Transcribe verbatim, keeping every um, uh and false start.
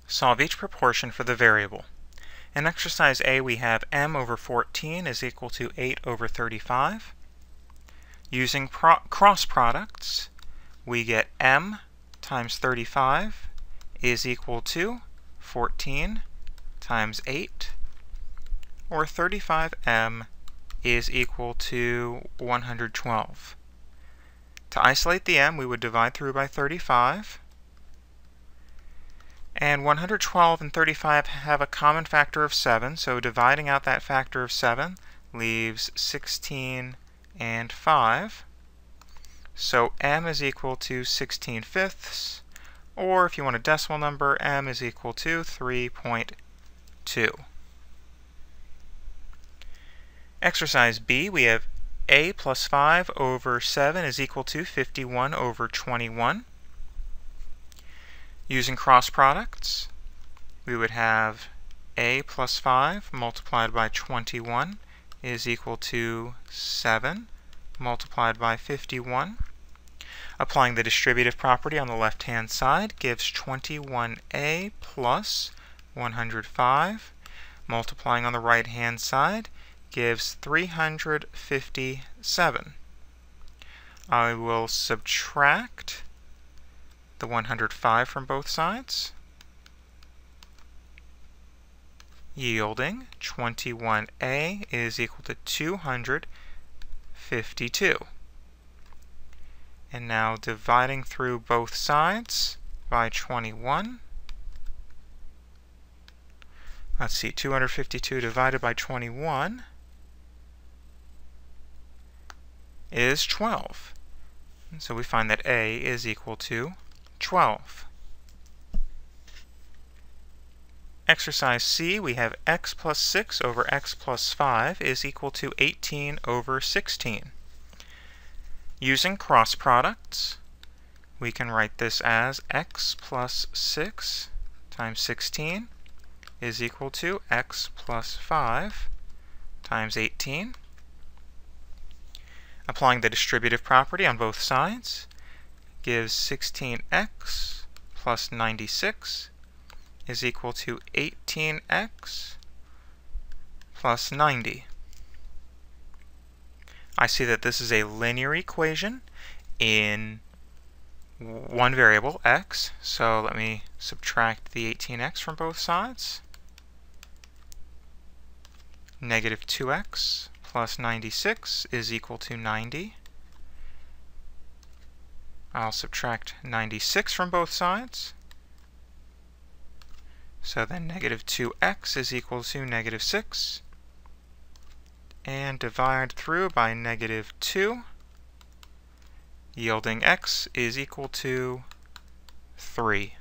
Solve each proportion for the variable. In exercise A, we have m over fourteen is equal to eight over thirty-five. Using pro cross products, we get m times thirty-five is equal to fourteen times eight, or thirty-five m is equal to one hundred twelve. To isolate the m, we would divide through by thirty-five. And one hundred twelve and thirty-five have a common factor of seven, so dividing out that factor of seven leaves sixteen and five. So m is equal to sixteen fifths, or if you want a decimal number, m is equal to three point two. Exercise B, we have a plus five over seven is equal to fifty-one over twenty-one. Using cross products, we would have a plus five multiplied by twenty-one is equal to seven multiplied by fifty-one. Applying the distributive property on the left-hand side gives twenty-one a plus one hundred five. Multiplying on the right-hand side gives three hundred fifty-seven. I will subtract the one hundred five from both sides, yielding twenty-one a is equal to two hundred fifty-two. And now dividing through both sides by twenty-one. Let's see, two hundred fifty-two divided by twenty-one is twelve. And so we find that a is equal to twelve. Exercise C, we have x plus six over x plus five is equal to eighteen over sixteen. Using cross products, we can write this as x plus six times sixteen is equal to x plus five times eighteen. Applying the distributive property on both sides gives sixteen x plus ninety-six is equal to eighteen x plus ninety. I see that this is a linear equation in one variable, x, so let me subtract the eighteen x from both sides. Negative two x plus ninety-six is equal to ninety. I'll subtract ninety-six from both sides. So then negative two x is equal to negative six. And divide through by negative two, yielding x is equal to three.